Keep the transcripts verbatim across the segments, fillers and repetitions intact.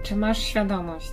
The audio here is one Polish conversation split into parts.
Czy masz świadomość?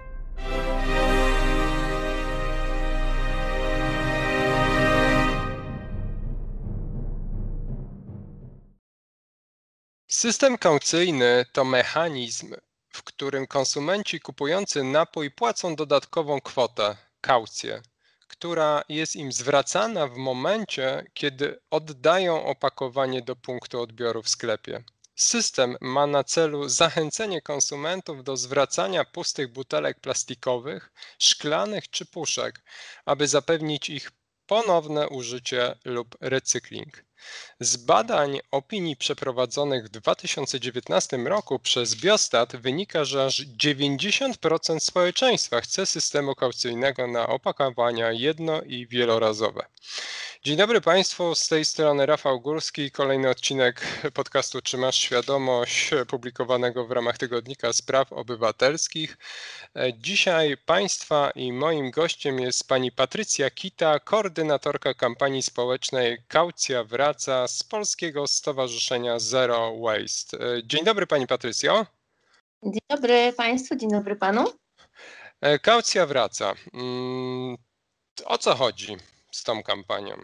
System kaucyjny to mechanizm, w którym konsumenci kupujący napój płacą dodatkową kwotę, kaucję, która jest im zwracana w momencie, kiedy oddają opakowanie do punktu odbioru w sklepie. System ma na celu zachęcenie konsumentów do zwracania pustych butelek plastikowych, szklanych czy puszek, aby zapewnić ich ponowne użycie lub recykling. Z badań opinii przeprowadzonych w dwa tysiące dziewiętnastym roku przez Biostat wynika, że aż dziewięćdziesiąt procent społeczeństwa chce systemu kaucyjnego na opakowania jedno- i wielorazowe. Dzień dobry Państwu, z tej strony Rafał Górski, kolejny odcinek podcastu Czy masz świadomość, publikowanego w ramach Tygodnika Spraw Obywatelskich. Dzisiaj Państwa i moim gościem jest pani Patrycja Kita, koordynatorka kampanii społecznej Kaucja Wraca z Polskiego Stowarzyszenia Zero Waste. Dzień dobry pani Patrycjo. Dzień dobry Państwu, dzień dobry Panu. Kaucja Wraca. O co chodzi z tą kampanią?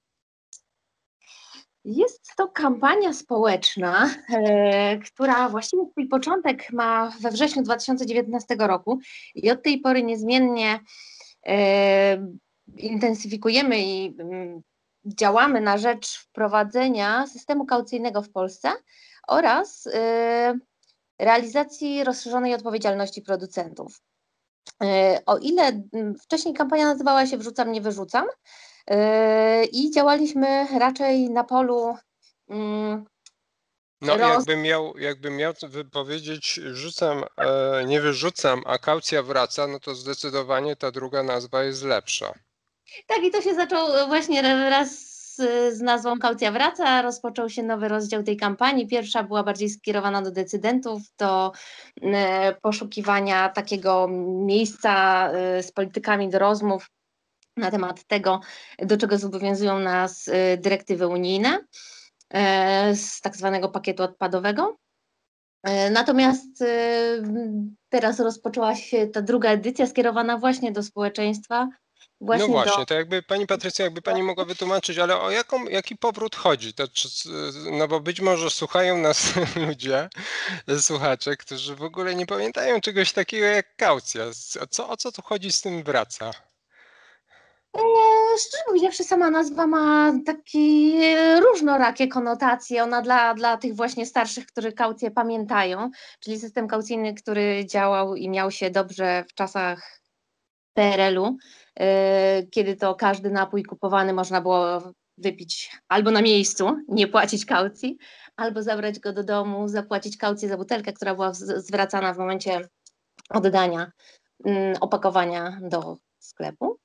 Jest to kampania społeczna, e, która właściwie swój początek ma we wrześniu dwa tysiące dziewiętnastego roku i od tej pory niezmiennie e, intensyfikujemy i m, działamy na rzecz wprowadzenia systemu kaucyjnego w Polsce oraz e, realizacji rozszerzonej odpowiedzialności producentów. E, o ile m, wcześniej kampania nazywała się Wrzucam, nie wyrzucam, i działaliśmy raczej na polu. Mm, no, roz... jakbym miał, jakbym miał powiedzieć, rzucam, e, nie wyrzucam, a kaucja wraca, no to zdecydowanie ta druga nazwa jest lepsza. Tak, i to się zaczął właśnie wraz z, z nazwą Kaucja Wraca, rozpoczął się nowy rozdział tej kampanii. Pierwsza była bardziej skierowana do decydentów, do e, poszukiwania takiego miejsca e, z politykami do rozmów na temat tego, do czego zobowiązują nas dyrektywy unijne z tak zwanego pakietu odpadowego. Natomiast teraz rozpoczęła się ta druga edycja skierowana właśnie do społeczeństwa. Właśnie no właśnie, do... to jakby pani Patrycja, jakby pani mogła wytłumaczyć, ale o jaką, jaki powrót chodzi? To, czy, no bo być może słuchają nas ludzie, słuchacze, którzy w ogóle nie pamiętają czegoś takiego jak kaucja. Co, o co tu chodzi z tym wraca? Szczerze powiedziawszy, sama nazwa ma takie różnorakie konotacje. Ona dla, dla tych właśnie starszych, którzy kaucję pamiętają, czyli system kaucyjny, który działał i miał się dobrze w czasach P R L-u, kiedy to każdy napój kupowany można było wypić albo na miejscu, nie płacić kaucji, albo zabrać go do domu, zapłacić kaucję za butelkę, która była zwracana w momencie oddania opakowania do sklepu.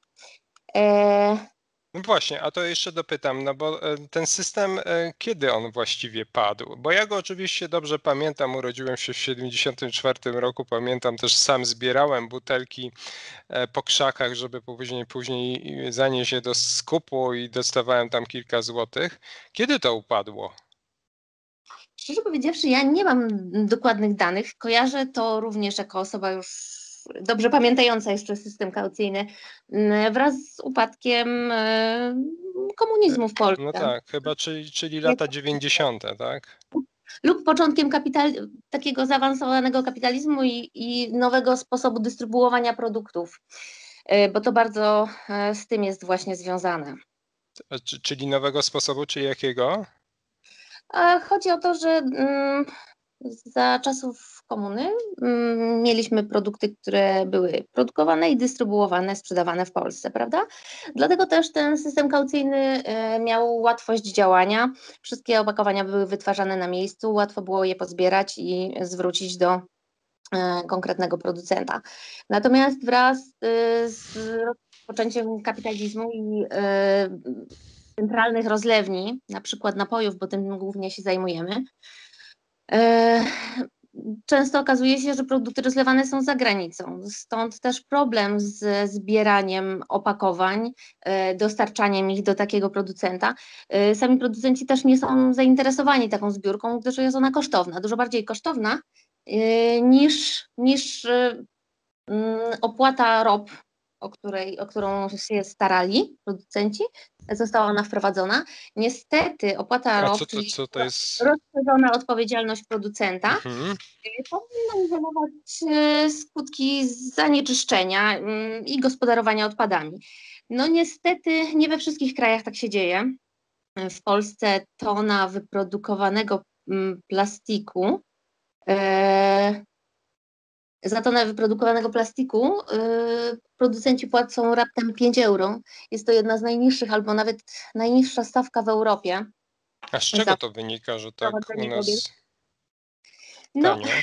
No właśnie, a to jeszcze dopytam, no bo ten system, kiedy on właściwie padł? Bo ja go oczywiście dobrze pamiętam, urodziłem się w siedemdziesiątym czwartym roku, pamiętam też sam zbierałem butelki po krzakach, żeby później, później zanieść je do skupu i dostawałem tam kilka złotych. Kiedy to upadło? Szczerze powiedziawszy, ja nie mam dokładnych danych, kojarzę to również jako osoba już dobrze pamiętająca jeszcze system kaucyjny, wraz z upadkiem komunizmu w Polsce. No tak, chyba czyli, czyli lata dziewięćdziesiąte, tak? Lub początkiem kapital, takiego zaawansowanego kapitalizmu i, i nowego sposobu dystrybuowania produktów, bo to bardzo z tym jest właśnie związane. Czyli nowego sposobu, czyli jakiego? Chodzi o to, że za czasów komuny mieliśmy produkty, które były produkowane i dystrybuowane, sprzedawane w Polsce, prawda? Dlatego też ten system kaucyjny miał łatwość działania. Wszystkie opakowania były wytwarzane na miejscu, łatwo było je pozbierać i zwrócić do konkretnego producenta. Natomiast wraz z rozpoczęciem kapitalizmu i centralnych rozlewni, na przykład napojów, bo tym głównie się zajmujemy, często okazuje się, że produkty rozlewane są za granicą. Stąd też problem z zbieraniem opakowań, dostarczaniem ich do takiego producenta. Sami producenci też nie są zainteresowani taką zbiórką, gdyż jest ona kosztowna, dużo bardziej kosztowna niż, niż opłata R O P, o, której, o którą się starali producenci, została ona wprowadzona. Niestety opłata A R O co P, to, czyli co to jest? rozszerzona odpowiedzialność producenta, Mhm. powinna izolować skutki zanieczyszczenia i gospodarowania odpadami. No niestety nie we wszystkich krajach tak się dzieje. W Polsce tona wyprodukowanego plastiku e, za tonę wyprodukowanego plastiku yy, producenci płacą raptem pięć euro. Jest to jedna z najniższych, albo nawet najniższa stawka w Europie A z czego za to wynika, że tak u prowadzenie robił. nas No, tanio?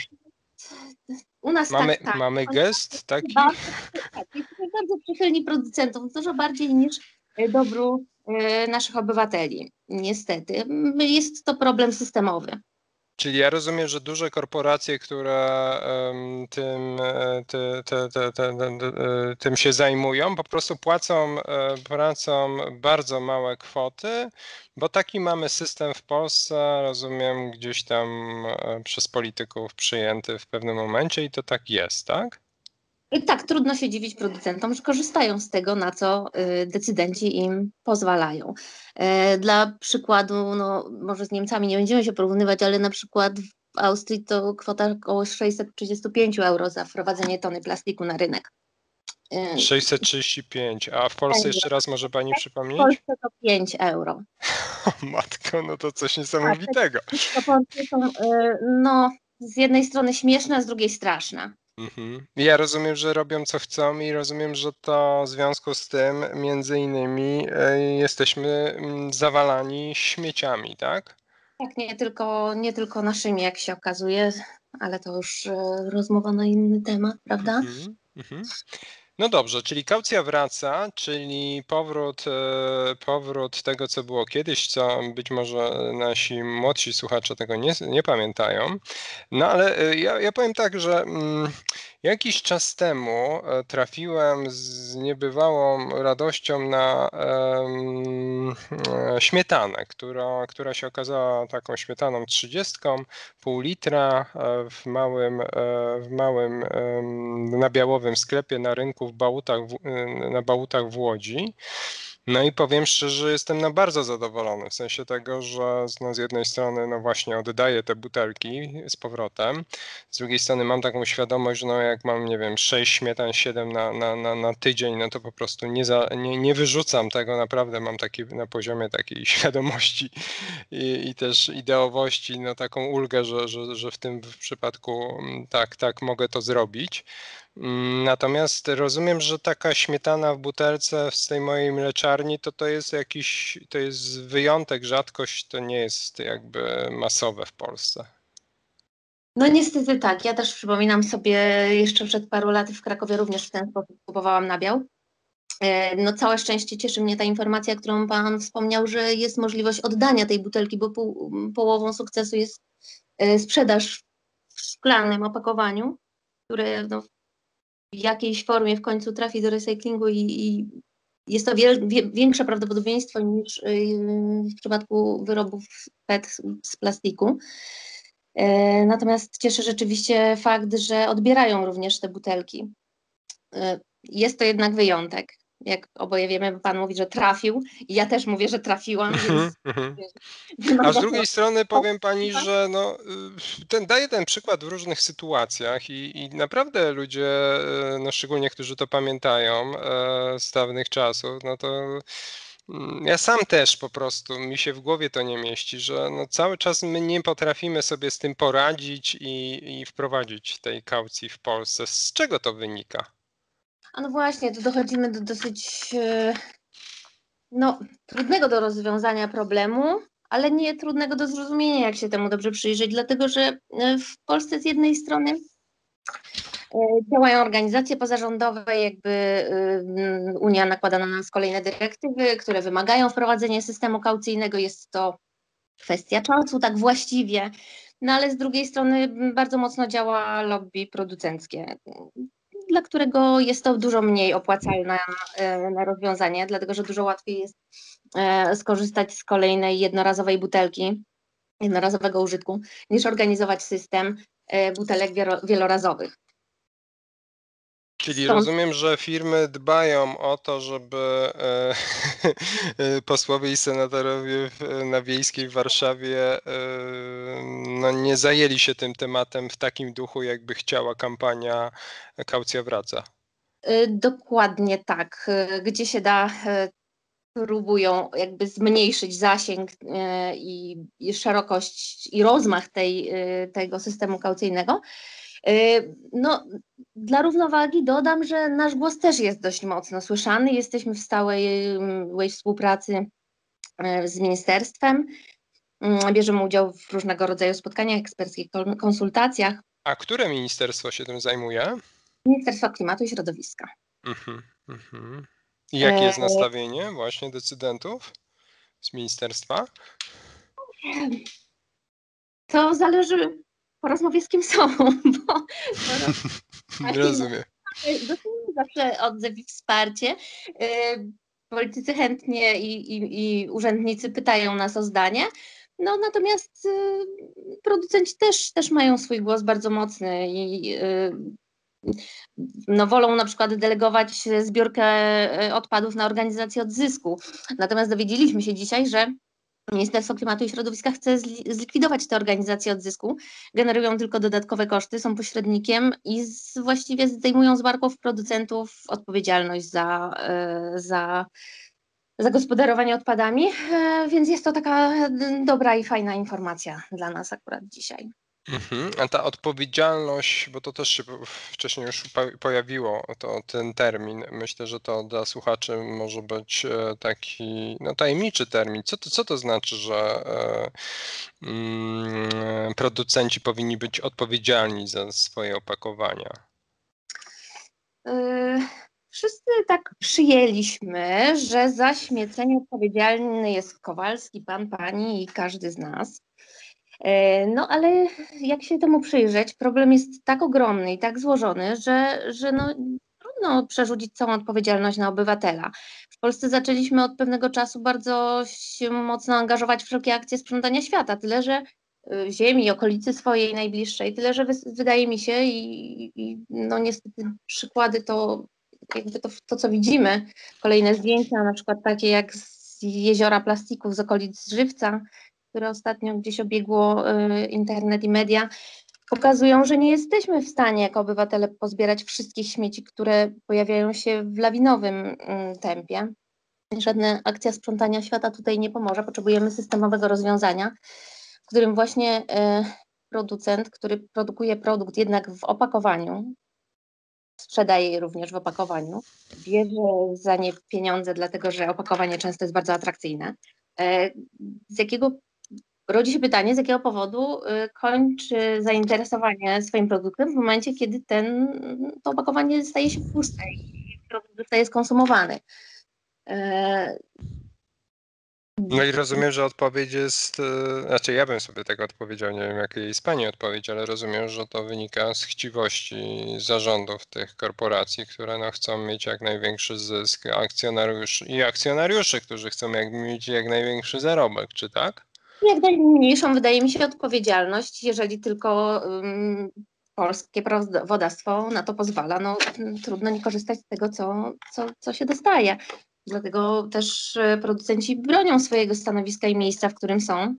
u nas Mamy, tak, tak. mamy gest taki? Bardzo, tak, jesteśmy bardzo przychylni producentów, dużo bardziej niż dobru yy, naszych obywateli. Niestety. Jest to problem systemowy. Czyli ja rozumiem, że duże korporacje, które em, tym, e, te, te, te, te, e, tym się zajmują, po prostu płacą, e, płacą bardzo małe kwoty, bo taki mamy system w Polsce, rozumiem, gdzieś tam e, przez polityków przyjęty w pewnym momencie i to tak jest, tak? I tak, trudno się dziwić producentom, że korzystają z tego, na co y, decydenci im pozwalają. E, Dla przykładu, no, może z Niemcami nie będziemy się porównywać, ale na przykład w Austrii to kwota około sześćset trzydzieści pięć euro za wprowadzenie tony plastiku na rynek. E, sześćset trzydzieści pięć, a w Polsce euro. jeszcze raz może pani W przypomnieć? Polsce to pięć euro. O matko, no to coś A te niesamowitego. proporcje są, y, no, z jednej strony śmieszne, a z drugiej straszne. Mhm. Ja rozumiem, że robią co chcą i rozumiem, że to w związku z tym między innymi e, jesteśmy mm, zawalani śmieciami, tak? Tak, nie tylko, nie tylko naszymi, jak się okazuje, ale to już y, rozmowa na inny temat, prawda? Mhm. Mhm. No dobrze, czyli kaucja wraca, czyli powrót, e, powrót tego, co było kiedyś, co być może nasi młodsi słuchacze tego nie, nie pamiętają. No ale e, ja, ja powiem tak, że mm, jakiś czas temu e, trafiłem z niebywałą radością na em, e, śmietanę, która, która się okazała taką śmietaną trzydziestką, pół litra e, w małym, e, w małym em, nabiałowym sklepie na rynku w Bałutach, w, y, na Bałutach w Łodzi. No i powiem szczerze, że jestem no bardzo zadowolony, w sensie tego, że no z jednej strony no właśnie oddaję te butelki z powrotem, z drugiej strony mam taką świadomość, że no jak mam, nie wiem, sześć śmietan, siedem na, na, na, na tydzień, no to po prostu nie, za, nie, nie wyrzucam tego, naprawdę mam taki na poziomie takiej świadomości i, i też ideowości, no taką ulgę, że, że, że w tym w przypadku mm, tak, tak mogę to zrobić. Mm, Natomiast rozumiem, że taka śmietana w butelce z tej mojej mleczarni to to jest jakiś, to jest wyjątek, rzadkość, to nie jest jakby masowe w Polsce. No niestety tak. Ja też przypominam sobie jeszcze przed paru laty w Krakowie również w ten sposób kupowałam nabiał. E, No całe szczęście cieszy mnie ta informacja, którą Pan wspomniał, że jest możliwość oddania tej butelki, bo pół, połową sukcesu jest e, sprzedaż w szklanym opakowaniu, które no, w jakiejś formie w końcu trafi do recyklingu i, i jest to wiel, wie, większe prawdopodobieństwo niż yy, w przypadku wyrobów P E T z, z plastiku. E, Natomiast cieszy rzeczywiście fakt, że odbierają również te butelki. E, Jest to jednak wyjątek. Jak oboje wiemy, bo Pan mówi, że trafił. I ja też mówię, że trafiłam, Mhm, więc mhm. A z wymaga to. drugiej strony powiem pani, że no, y, ten, daję ten przykład w różnych sytuacjach i, i naprawdę ludzie, y, no szczególnie którzy to pamiętają e, z dawnych czasów, no to mm, ja sam też po prostu mi się w głowie to nie mieści, że no cały czas my nie potrafimy sobie z tym poradzić i, i wprowadzić tej kaucji w Polsce. Z czego to wynika? A no właśnie, tu dochodzimy do dosyć e, no, trudnego do rozwiązania problemu, ale nie trudnego do zrozumienia, jak się temu dobrze przyjrzeć, dlatego że e, w Polsce z jednej strony e, działają organizacje pozarządowe, jakby e, Unia nakłada na nas kolejne dyrektywy, które wymagają wprowadzenia systemu kaucyjnego. Jest to kwestia czasu, tak właściwie. No ale z drugiej strony bardzo mocno działa lobby producenckie, dla którego jest to dużo mniej opłacalne e, na rozwiązanie, dlatego że dużo łatwiej jest e, skorzystać z kolejnej jednorazowej butelki, jednorazowego użytku, niż organizować system, butelek wielorazowych. Czyli Stąd rozumiem, że firmy dbają o to, żeby posłowie i senatorowie na Wiejskiej w Warszawie no, nie zajęli się tym tematem w takim duchu, jakby chciała kampania Kaucja wraca. Dokładnie tak. Gdzie się da, próbują jakby zmniejszyć zasięg i, i szerokość i rozmach tej, tego systemu kaucyjnego. No, dla równowagi dodam, że nasz głos też jest dość mocno słyszany. Jesteśmy w stałej współpracy z ministerstwem. Bierzemy udział w różnego rodzaju spotkaniach eksperckich, konsultacjach. A które ministerstwo się tym zajmuje? Ministerstwo Klimatu i Środowiska. Mhm, mhm. I jakie jest nastawienie właśnie decydentów z ministerstwa? To zależy po rozmowie z kim są, bo, bo rozumiem. dostajemy zawsze odzew i wsparcie. Politycy chętnie i, i, i urzędnicy pytają nas o zdanie. No, natomiast y, producenci też, też mają swój głos bardzo mocny i y, no, wolą na przykład delegować zbiórkę odpadów na organizację odzysku. Natomiast dowiedzieliśmy się dzisiaj, że Ministerstwo Klimatu i Środowiska chce zlikwidować te organizacje odzysku, generują tylko dodatkowe koszty, są pośrednikiem i z, właściwie zdejmują z barków producentów odpowiedzialność za, za, za gospodarowanie odpadami, więc jest to taka dobra i fajna informacja dla nas akurat dzisiaj. Mhm. A ta odpowiedzialność, bo to też się wcześniej już pojawiło, to ten termin. Myślę, że to dla słuchaczy może być taki no, tajemniczy termin. Co to, co to znaczy, że mm, producenci powinni być odpowiedzialni za swoje opakowania? Yy, wszyscy tak przyjęliśmy, że za śmiecenie odpowiedzialny jest Kowalski, pan, pani i każdy z nas. No ale jak się temu przyjrzeć, problem jest tak ogromny i tak złożony, że, że no, trudno przerzucić całą odpowiedzialność na obywatela. W Polsce zaczęliśmy od pewnego czasu bardzo się mocno angażować w wszelkie akcje sprzątania świata, tyle że ziemi, okolicy swojej najbliższej, tyle że wydaje mi się i, i no niestety przykłady to jakby to, to, co widzimy, kolejne zdjęcia, na przykład takie jak z jeziora plastików z okolic Żywca, które ostatnio gdzieś obiegło internet i media, pokazują, że nie jesteśmy w stanie jako obywatele pozbierać wszystkich śmieci, które pojawiają się w lawinowym tempie. Żadna akcja sprzątania świata tutaj nie pomoże. Potrzebujemy systemowego rozwiązania, w którym właśnie producent, który produkuje produkt jednak w opakowaniu, sprzedaje je również w opakowaniu, bierze za nie pieniądze, dlatego że opakowanie często jest bardzo atrakcyjne. Z jakiego Rodzi się pytanie, z jakiego powodu kończy zainteresowanie swoim produktem w momencie, kiedy ten, to opakowanie staje się puste i produkt zostaje skonsumowany. No i rozumiem, że odpowiedź jest, znaczy ja bym sobie tego odpowiedział, nie wiem jaka jest Pani odpowiedź, ale rozumiem, że to wynika z chciwości zarządów tych korporacji, które no chcą mieć jak największy zysk, akcjonariuszy i akcjonariuszy, którzy chcą jak, mieć jak największy zarobek, czy tak? Jak najmniejszą wydaje mi się odpowiedzialność, jeżeli tylko um, polskie prawodawstwo na to pozwala, no trudno nie korzystać z tego, co, co, co się dostaje. Dlatego też producenci bronią swojego stanowiska i miejsca, w którym są,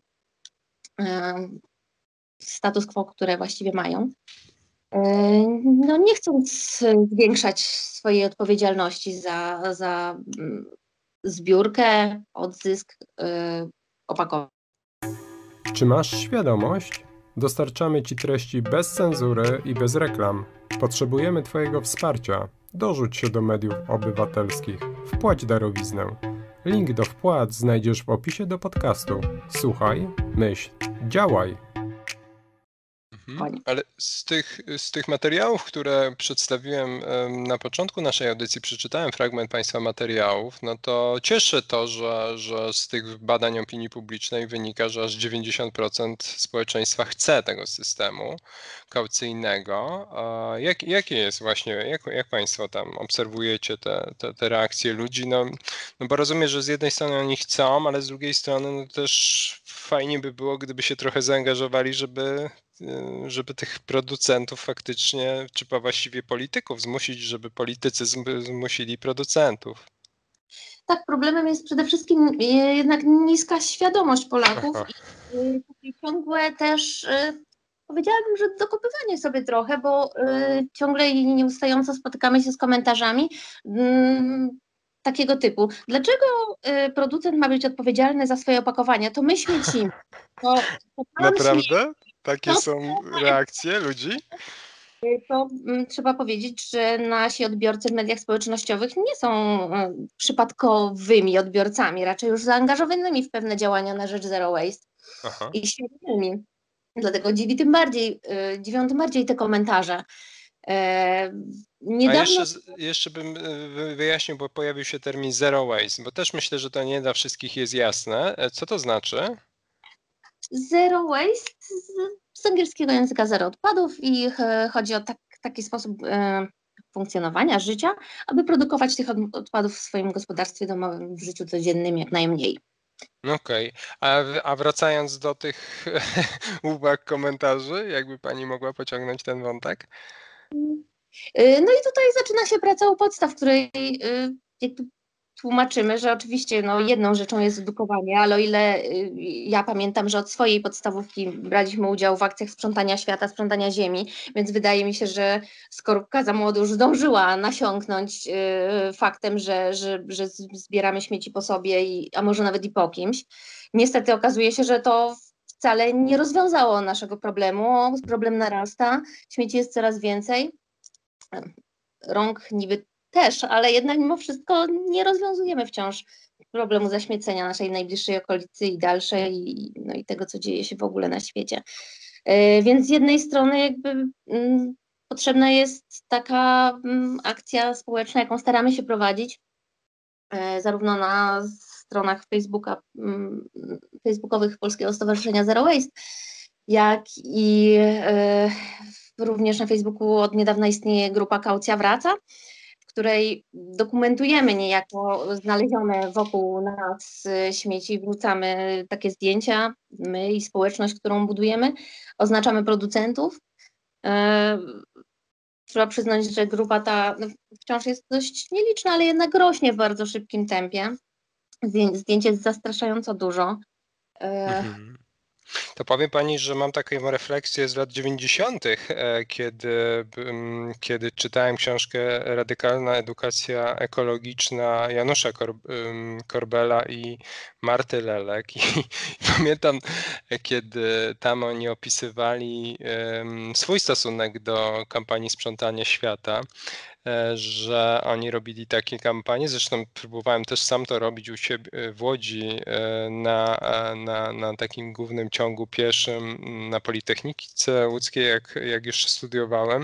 status quo, które właściwie mają. No nie chcąc zwiększać swojej odpowiedzialności za, za zbiórkę, odzysk opakowań. Czy masz świadomość? Dostarczamy Ci treści bez cenzury i bez reklam. Potrzebujemy Twojego wsparcia. Dorzuć się do mediów obywatelskich. Wpłać darowiznę. Link do wpłat znajdziesz w opisie do podcastu. Słuchaj, myśl, działaj. Mhm. Ale z tych, z tych materiałów, które przedstawiłem na początku naszej audycji, przeczytałem fragment Państwa materiałów, no to cieszy to, że, że z tych badań opinii publicznej wynika, że aż dziewięćdziesiąt procent społeczeństwa chce tego systemu kaucyjnego. A jak, jakie jest właśnie, jak, jak Państwo tam obserwujecie te, te, te reakcje ludzi? No, no bo rozumiem, że z jednej strony oni chcą, ale z drugiej strony no też fajnie by było, gdyby się trochę zaangażowali, żeby, żeby tych producentów faktycznie, czy właściwie polityków zmusić, żeby politycy zmusili producentów. Tak, problemem jest przede wszystkim jednak niska świadomość Polaków Aha. i ciągłe też, powiedziałabym, że dokopywanie sobie trochę, bo ciągle i nieustająco spotykamy się z komentarzami takiego typu. Dlaczego producent ma być odpowiedzialny za swoje opakowania? To my śmiecimy. To, to Naprawdę? Takie to, są reakcje ludzi? To m, trzeba powiedzieć, że nasi odbiorcy w mediach społecznościowych nie są e, przypadkowymi odbiorcami, raczej już zaangażowanymi w pewne działania na rzecz Zero Waste Aha. i świadomymi. Dlatego dziwi tym bardziej, e, dziwią tym bardziej te komentarze. E, niedawno... A jeszcze, jeszcze bym wyjaśnił, bo pojawił się termin Zero Waste, bo też myślę, że to nie dla wszystkich jest jasne. Co to znaczy? Zero Waste z, z angielskiego języka zero odpadów i e, chodzi o tak, taki sposób e, funkcjonowania życia, aby produkować tych odpadów w swoim gospodarstwie domowym, w życiu codziennym jak najmniej. Okej, okay. a, a wracając do tych uwag, komentarzy, jakby pani mogła pociągnąć ten wątek? No i tutaj zaczyna się praca u podstaw, w której jakby tłumaczymy, że oczywiście no, jedną rzeczą jest edukowanie, ale o ile ja pamiętam, że od swojej podstawówki braliśmy udział w akcjach sprzątania świata, sprzątania ziemi, więc wydaje mi się, że skorupka za młodu już zdążyła nasiąknąć faktem, że, że, że zbieramy śmieci po sobie, i, a może nawet i po kimś. Niestety okazuje się, że to wcale nie rozwiązało naszego problemu. Problem narasta, śmieci jest coraz więcej. Rąk niby też, ale jednak mimo wszystko nie rozwiązujemy wciąż problemu zaśmiecenia naszej najbliższej okolicy i dalszej, i, no i tego, co dzieje się w ogóle na świecie. Yy, więc z jednej strony jakby yy, potrzebna jest taka yy, akcja społeczna, jaką staramy się prowadzić, yy, zarówno na stronach Facebooka, yy, facebookowych Polskiego Stowarzyszenia Zero Waste, jak i yy, również na Facebooku od niedawna istnieje grupa Kaucja Wraca, w której dokumentujemy niejako znalezione wokół nas śmieci, wrzucamy takie zdjęcia, my i społeczność, którą budujemy, oznaczamy producentów. Trzeba przyznać, że grupa ta no, wciąż jest dość nieliczna, ale jednak rośnie w bardzo szybkim tempie. Zdjęć jest zastraszająco dużo. Mhm. To powie pani, że mam taką refleksję z lat dziewięćdziesiątych, kiedy, kiedy czytałem książkę Radykalna edukacja ekologiczna Janusza Korbela i Marty Lelek. I pamiętam, kiedy tam oni opisywali swój stosunek do kampanii sprzątania świata, że oni robili takie kampanie. Zresztą próbowałem też sam to robić u siebie w Łodzi na, na, na takim głównym ciągu pieszym na Politechnice Łódzkiej, jak, jak jeszcze studiowałem.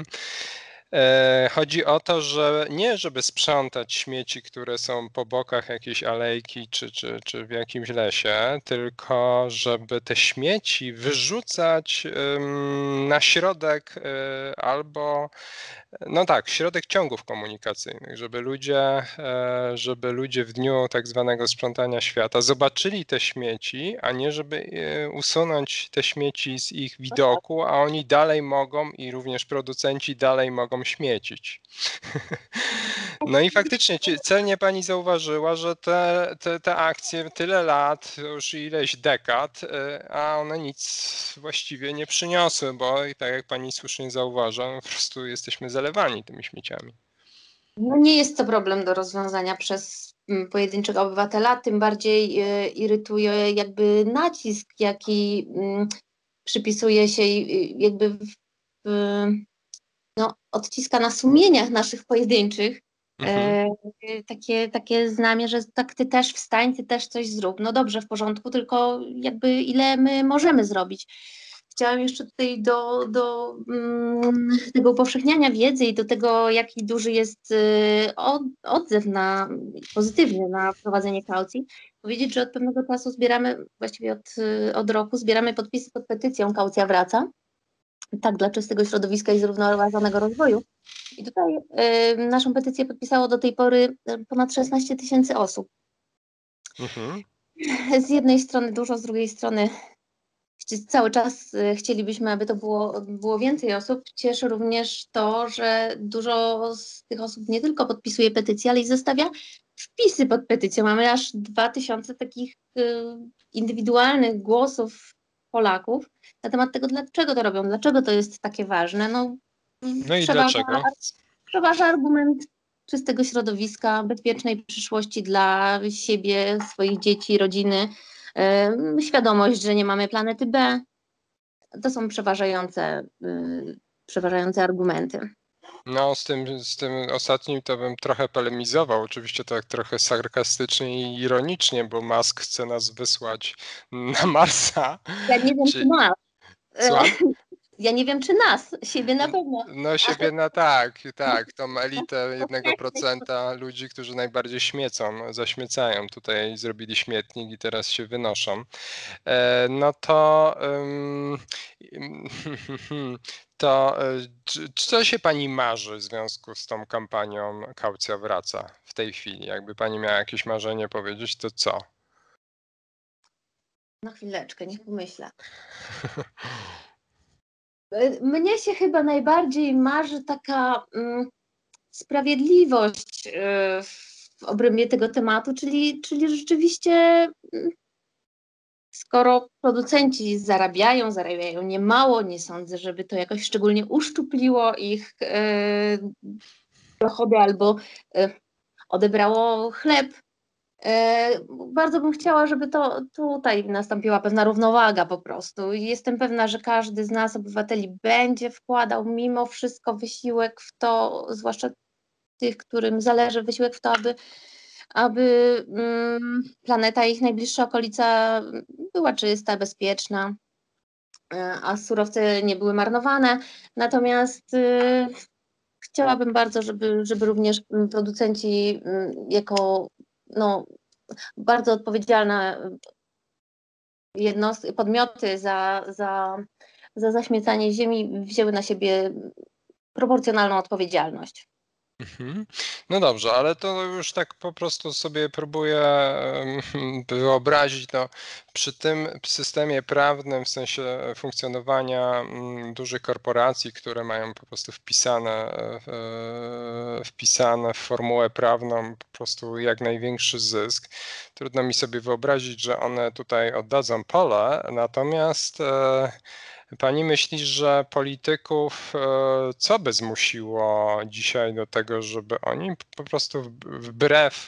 Chodzi o to, że nie żeby sprzątać śmieci, które są po bokach jakiejś alejki czy, czy, czy w jakimś lesie, tylko żeby te śmieci wyrzucać na środek albo no tak, środek ciągów komunikacyjnych, żeby ludzie, żeby ludzie w dniu tak zwanego sprzątania świata zobaczyli te śmieci, a nie żeby usunąć te śmieci z ich widoku, a oni dalej mogą i również producenci dalej mogą śmiecić. No i faktycznie celnie pani zauważyła, że te, te, te akcje tyle lat, już ileś dekad, a one nic właściwie nie przyniosły, bo i tak jak pani słusznie zauważa, po prostu jesteśmy zalewani tymi śmieciami. No nie jest to problem do rozwiązania przez pojedynczego obywatela, tym bardziej irytuje jakby nacisk, jaki przypisuje się jakby w, no, odciska na sumieniach naszych pojedynczych. Mhm. E, takie, takie znamie, że tak ty też wstań, ty też coś zrób. No dobrze, w porządku, tylko jakby ile my możemy zrobić. Chciałam jeszcze tutaj do, do um, tego upowszechniania wiedzy i do tego, jaki duży jest y, od, odzew na, pozytywny na wprowadzenie kaucji, powiedzieć, że od pewnego czasu zbieramy, właściwie od, od roku, zbieramy podpisy pod petycją Kaucja Wraca. Tak, dla czystego środowiska i zrównoważonego rozwoju. I tutaj y, naszą petycję podpisało do tej pory ponad szesnaście tysięcy osób. Mhm. Z jednej strony dużo, z drugiej strony cały czas chcielibyśmy, aby to było, było więcej osób. Cieszy również to, że dużo z tych osób nie tylko podpisuje petycję, ale i zostawia wpisy pod petycją. Mamy aż dwa tysiące takich indywidualnych głosów Polaków na temat tego, dlaczego to robią, dlaczego to jest takie ważne. No, no i dlaczego? Przeważa argument czystego środowiska, bezpiecznej przyszłości dla siebie, swoich dzieci, rodziny, yy, świadomość, że nie mamy planety B. To są przeważające, yy, przeważające argumenty. No z tym, z tym ostatnim to bym trochę polemizował, oczywiście tak trochę sarkastycznie i ironicznie, bo Musk chce nas wysłać na Marsa. Ja nie wiem, czy, czy ma. Słucham? Ja nie wiem, czy nas, siebie na pewno. No siebie na tak, tak, tą elitę jednego procenta ludzi, którzy najbardziej śmiecą, zaśmiecają. Tutaj zrobili śmietnik i teraz się wynoszą. No to, to czy, co się pani marzy w związku z tą kampanią Kaucja Wraca w tej chwili? Jakby pani miała jakieś marzenie powiedzieć, to co? Na chwileczkę, niech pomyślę. Mnie się chyba najbardziej marzy taka mm, sprawiedliwość y, w obrębie tego tematu, czyli, czyli rzeczywiście y, skoro producenci zarabiają, zarabiają niemało, nie sądzę, żeby to jakoś szczególnie uszczupliło ich y, dochody albo y, odebrało chleb. Bardzo bym chciała, żeby to tutaj nastąpiła pewna równowaga po prostu. Jestem pewna, że każdy z nas, obywateli, będzie wkładał mimo wszystko wysiłek w to, zwłaszcza tych, którym zależy wysiłek w to, aby, aby um, planeta i ich najbliższa okolica była czysta, bezpieczna, a surowce nie były marnowane. Natomiast y, chciałabym bardzo, żeby, żeby również producenci y, jako no, bardzo odpowiedzialne jednostki, podmioty za, za, za zaśmiecanie ziemi wzięły na siebie proporcjonalną odpowiedzialność. Mhm. No dobrze, ale to już tak po prostu sobie próbuję wyobrazić, no, przy tym systemie prawnym, w sensie funkcjonowania dużych korporacji, które mają po prostu wpisane, wpisane w formułę prawną po prostu jak największy zysk. Trudno mi sobie wyobrazić, że one tutaj oddadzą pole, natomiast pani myśli, że polityków co by zmusiło dzisiaj do tego, żeby oni po prostu wbrew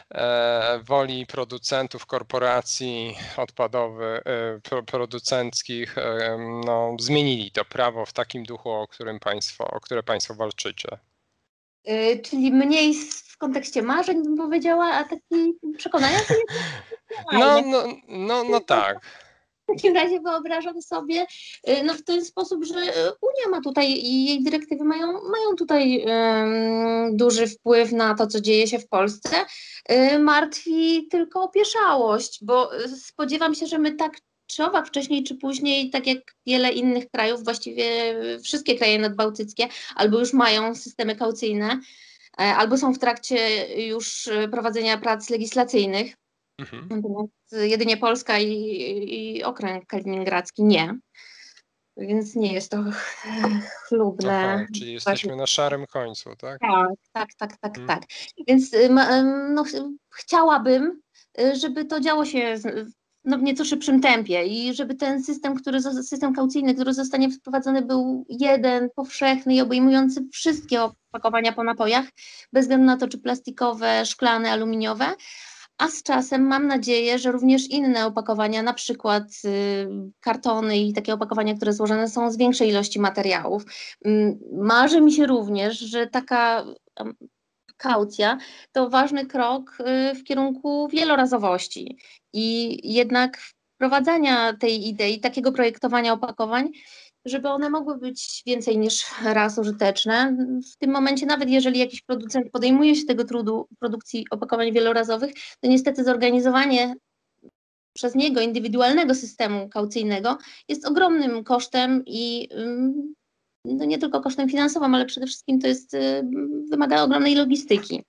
woli producentów korporacji odpadowych, producenckich, no, zmienili to prawo w takim duchu, o którym państwo, o które państwo walczycie? Yy, czyli mniej w kontekście marzeń bym powiedziała, a taki przekonania to jest. No, no, no, no tak. W takim razie wyobrażam sobie no, w ten sposób, że Unia ma tutaj i jej dyrektywy mają, mają tutaj um, duży wpływ na to, co dzieje się w Polsce. Um, martwi tylko opieszałość, bo spodziewam się, że my tak czy owak wcześniej czy później, tak jak wiele innych krajów, właściwie wszystkie kraje nadbałtyckie albo już mają systemy kaucyjne, albo są w trakcie już prowadzenia prac legislacyjnych. Mhm. Natomiast jedynie Polska i, i okręg kaliningradzki nie. Więc nie jest to chlubne. Aha, czyli jesteśmy na szarym końcu, tak? Tak, tak, tak, tak, hmm. tak. Więc no, chciałabym, żeby to działo się no, w nieco szybszym tempie i żeby ten system, który, system kaucyjny, który zostanie wprowadzony, był jeden, powszechny i obejmujący wszystkie opakowania po napojach, bez względu na to, czy plastikowe, szklane, aluminiowe. A z czasem mam nadzieję, że również inne opakowania, na przykład y, kartony i takie opakowania, które złożone są z większej ilości materiałów. Y, marzy mi się również, że taka y, kaucja to ważny krok y, w kierunku wielorazowości i jednak wprowadzania tej idei, takiego projektowania opakowań, żeby one mogły być więcej niż raz użyteczne. W tym momencie, nawet jeżeli jakiś producent podejmuje się tego trudu produkcji opakowań wielorazowych, to niestety zorganizowanie przez niego indywidualnego systemu kaucyjnego jest ogromnym kosztem i no nie tylko kosztem finansowym, ale przede wszystkim to jest, wymaga ogromnej logistyki.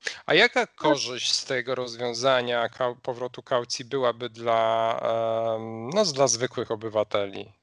A jaka korzyść z tego rozwiązania kau- powrotu kaucji byłaby dla, em, no, dla zwykłych obywateli?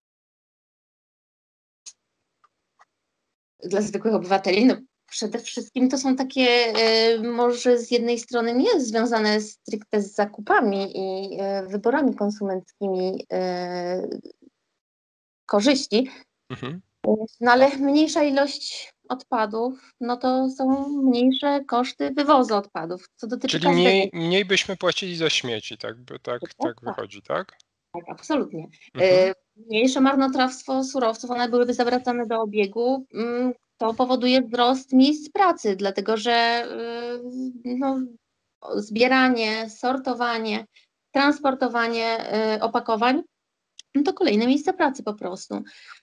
Dla zwykłych obywateli? No, przede wszystkim to są takie, e, może z jednej strony nie związane stricte z zakupami i e, wyborami konsumenckimi e, korzyści, Mhm. no ale mniejsza ilość odpadów, no to są mniejsze koszty wywozu odpadów, co dotyczy Czyli każdego. mniej, mniej byśmy płacili za śmieci, tak, by, tak, tak Tak, wychodzi, tak? tak, absolutnie. Mhm. E, Mniejsze marnotrawstwo surowców, one byłyby zawracane do obiegu. mm, To powoduje wzrost miejsc pracy, dlatego że y, no, zbieranie, sortowanie, transportowanie y, opakowań no to kolejne miejsca pracy po prostu.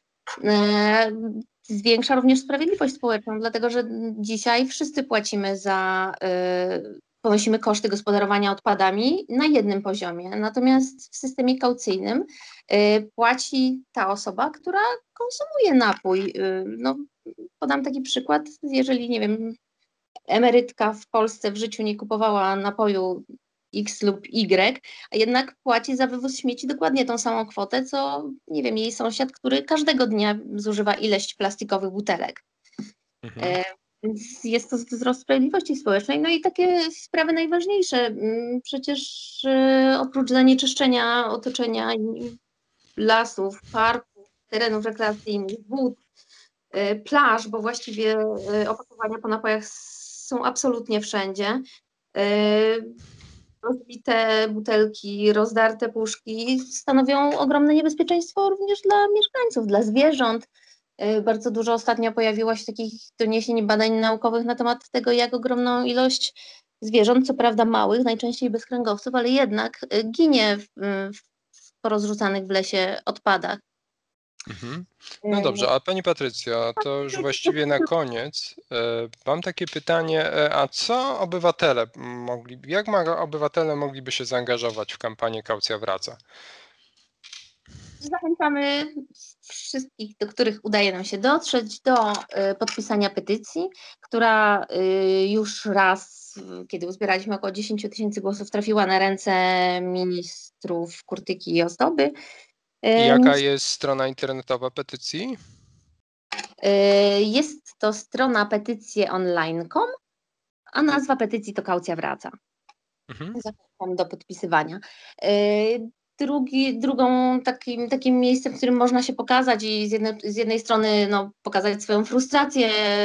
E, Zwiększa również sprawiedliwość społeczną, dlatego że dzisiaj wszyscy płacimy za, e, ponosimy koszty gospodarowania odpadami na jednym poziomie, natomiast w systemie kaucyjnym e, płaci ta osoba, która konsumuje napój. E, No, podam taki przykład, jeżeli, nie wiem, emerytka w Polsce w życiu nie kupowała napoju X lub Y, a jednak płaci za wywóz śmieci dokładnie tą samą kwotę, co, nie wiem, jej sąsiad, który każdego dnia zużywa ileś plastikowych butelek. Mhm. E, Więc jest to wzrost sprawiedliwości społecznej. No i takie sprawy najważniejsze. mm, Przecież e, oprócz zanieczyszczenia otoczenia i lasów, parków, terenów rekreacyjnych, wód, e, plaż, bo właściwie e, opakowania po napojach są absolutnie wszędzie. E, Rozbite butelki, rozdarte puszki stanowią ogromne niebezpieczeństwo również dla mieszkańców, dla zwierząt. E, Bardzo dużo ostatnio pojawiło się takich doniesień i badań naukowych na temat tego, jak ogromną ilość zwierząt, co prawda małych, najczęściej bezkręgowców, ale jednak e, ginie w, w porozrzucanych w lesie odpadach. Mhm. No dobrze, E, a Pani Patrycja, to już właściwie na koniec e, mam takie pytanie, e, a co obywatele mogli, jak ma, obywatele mogliby się zaangażować w kampanię Kaucja Wraca? Zachęcamy wszystkich, do których udaje nam się dotrzeć, do y, podpisania petycji, która y, już raz, y, kiedy uzbieraliśmy około dziesięć tysięcy głosów, trafiła na ręce ministrów Kurtyki i Ozdoby. I Y, jaka jest strona internetowa petycji? y, Jest to strona petycje online kropka com, a nazwa petycji to Kaucja Wraca. Mhm. Zachęcam do podpisywania. Y, Drugi, drugą takim, takim miejscem, w którym można się pokazać i z jednej, z jednej strony no, pokazać swoją frustrację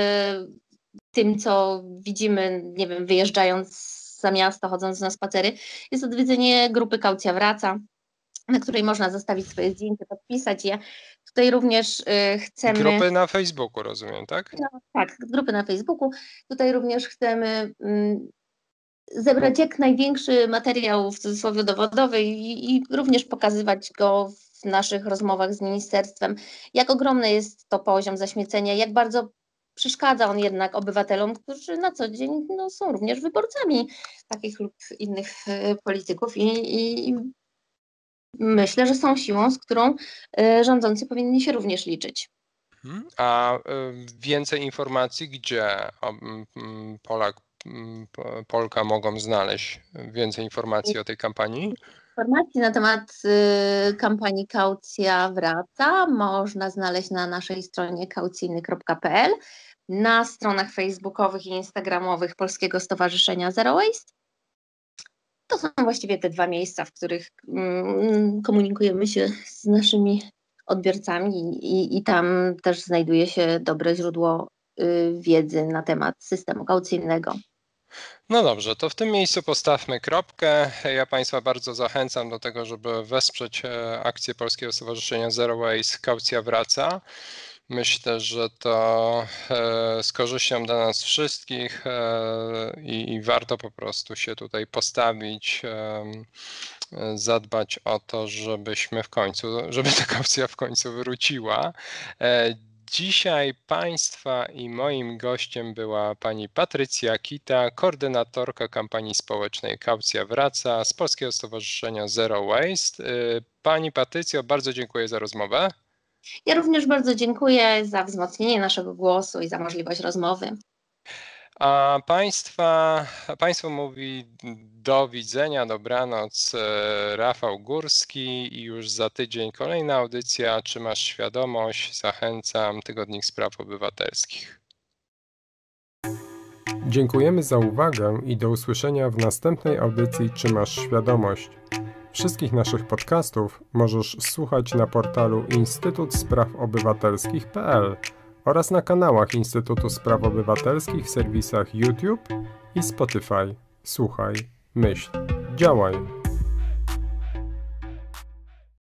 tym, co widzimy, nie wiem, wyjeżdżając za miasto, chodząc na spacery, jest odwiedzenie grupy Kaucja Wraca, na której można zostawić swoje zdjęcie, podpisać je. Tutaj również y, chcemy... Grupy na Facebooku, rozumiem, tak? No, tak, grupy na Facebooku. Tutaj również chcemy mm, zebrać jak największy materiał w cudzysłowie dowodowy i, i również pokazywać go w naszych rozmowach z ministerstwem, jak ogromny jest to poziom zaśmiecenia, jak bardzo przeszkadza on jednak obywatelom, którzy na co dzień no, są również wyborcami takich lub innych e, polityków i, i myślę, że są siłą, z którą e, rządzący powinni się również liczyć. Mhm. A y, więcej informacji, gdzie o, m, m, Polak, m, Po- Polka mogą znaleźć więcej informacji o tej kampanii? Informacji na temat y, kampanii Kaucja Wraca można znaleźć na naszej stronie kaucyjny kropka p l, na stronach facebookowych i instagramowych Polskiego Stowarzyszenia Zero Waste. To są właściwie te dwa miejsca, w których mm, komunikujemy się z naszymi odbiorcami i, i tam też znajduje się dobre źródło y, wiedzy na temat systemu kaucyjnego. No dobrze, to w tym miejscu postawmy kropkę. Ja Państwa bardzo zachęcam do tego, żeby wesprzeć e, akcję Polskiego Stowarzyszenia Zero Waste Kaucja Wraca. Myślę, że to e, z korzyścią dla nas wszystkich e, i, i warto po prostu się tutaj postawić, e, zadbać o to, żebyśmy w końcu, żeby ta kaucja w końcu wróciła. E, Dzisiaj Państwa i moim gościem była pani Patrycja Kita, koordynatorka kampanii społecznej Kaucja Wraca z Polskiego Stowarzyszenia Zero Waste. Pani Patrycjo, bardzo dziękuję za rozmowę. Ja również bardzo dziękuję za wzmocnienie naszego głosu i za możliwość rozmowy. A Państwa, Państwu mówi do widzenia, dobranoc, Rafał Górski i już za tydzień kolejna audycja Czy masz świadomość? Zachęcam, Tygodnik Spraw Obywatelskich. Dziękujemy za uwagę i do usłyszenia w następnej audycji Czy masz świadomość? Wszystkich naszych podcastów możesz słuchać na portalu instytut spraw obywatelskich kropka p l oraz na kanałach Instytutu Spraw Obywatelskich w serwisach YouTube i Spotify. Słuchaj, myśl, działaj.